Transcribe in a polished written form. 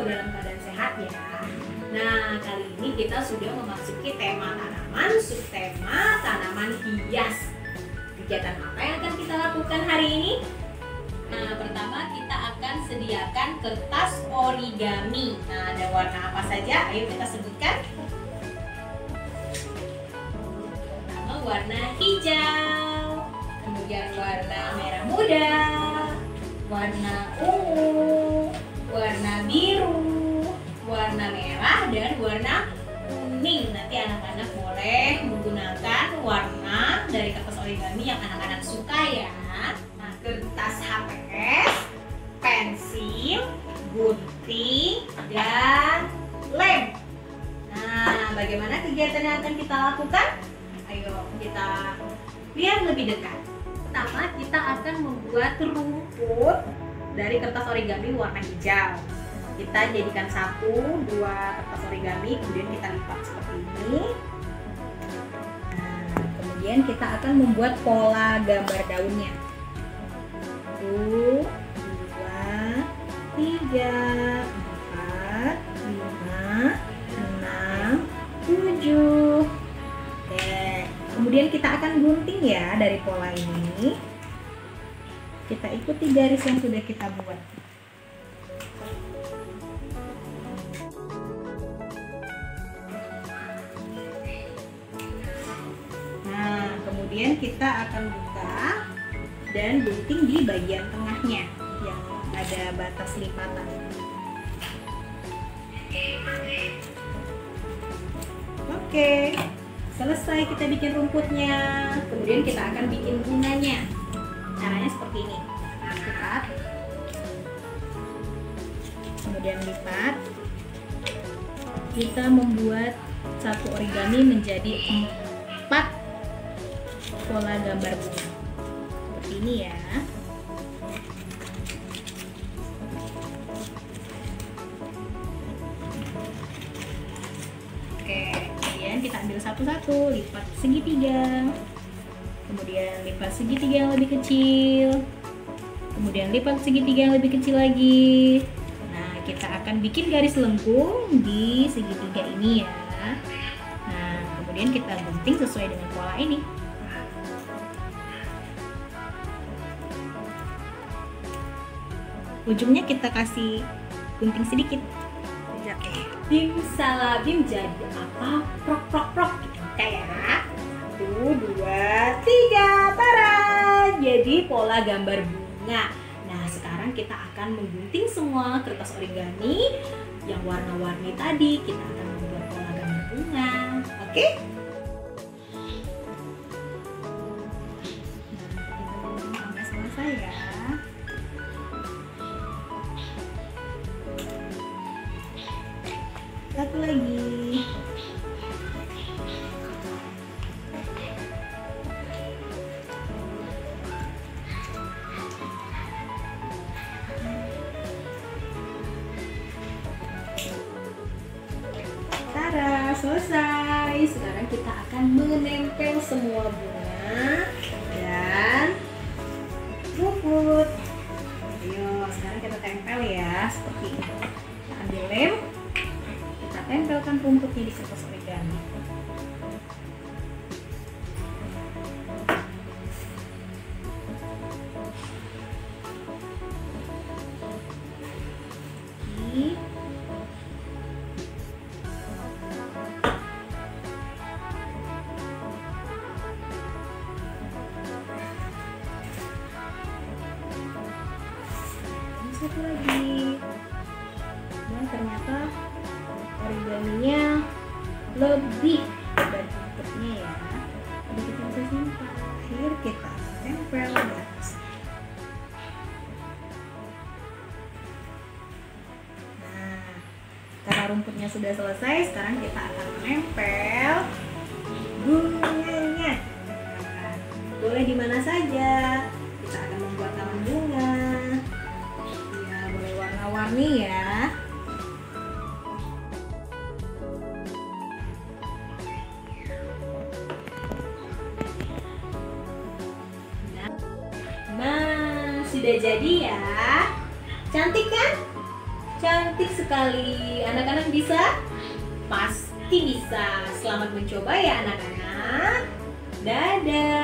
dalam keadaan sehat ya. Nah, kali ini kita sudah memasuki tema tanaman, subtema tanaman hias. Kegiatan apa yang akan kita lakukan hari ini? Nah, pertama kita akan sediakan kertas origami. Nah, ada warna apa saja? Ayo kita sebutkan. Pertama warna hijau, kemudian warna merah muda, warna ungu, warna biru, warna merah, dan warna kuning. Nanti anak-anak boleh menggunakan warna dari kertas origami yang anak-anak suka ya. Nah, kertas HPS, pensil, gunting, dan lem. Nah, bagaimana kegiatan yang akan kita lakukan? Ayo kita lihat lebih dekat. Pertama, kita akan membuat rumput dari kertas origami warna hijau. Kita jadikan 1, 2 kertas origami, kemudian kita lipat seperti ini. Nah, kemudian kita akan membuat pola gambar daunnya. 1, 2, 3, 4, 5, 6, 7. Oke, kemudian kita akan gunting ya dari pola ini. Kita ikuti garis yang sudah kita buat. Nah, kemudian kita akan buka dan gunting di bagian tengahnya yang ada batas lipatan. Oke, selesai kita bikin rumputnya. Kemudian kita akan bikin bunganya. Caranya seperti ini. Lipat, kemudian lipat. Kita membuat satu origami menjadi 4 pola gambar bunga. Seperti ini ya. Oke, kemudian kita ambil satu-satu, lipat segitiga. Kemudian lipat segitiga yang lebih kecil, kemudian lipat segitiga yang lebih kecil lagi. Nah, kita akan bikin garis lengkung di segitiga ini ya. Nah, kemudian kita gunting sesuai dengan pola ini. Ujungnya kita kasih gunting sedikit. Bim salabim jadi apa? Prok prok prok. Kayak 1, 2, 3, tara! Jadi pola gambar bunga. Nah, sekarang kita akan menggunting semua kertas origami yang warna-warni tadi. Kita akan membuat pola gambar bunga. Oke? Nah, kita sampai selesai ya. Satu lagi. Selesai. Sekarang kita akan menempel semua bunga dan rumput. Ayo, sekarang kita tempel ya seperti ini. Kita ambil lem, kita tempelkan rumputnya di kertas origami. Satu lagi. Dan ternyata origaminya lebih dari bentuknya ya. Jadi kita bisa simpan. Akhir kita tempel di atas. Nah, karena rumputnya sudah selesai, sekarang kita akan menempel bunganya. Boleh di mana saja. Kita akan membuat taman bunga. Warna-warni ya. Nah, sudah jadi ya. Cantik kan? Cantik sekali. Anak-anak bisa? Pasti bisa. Selamat mencoba ya anak-anak. Dadah.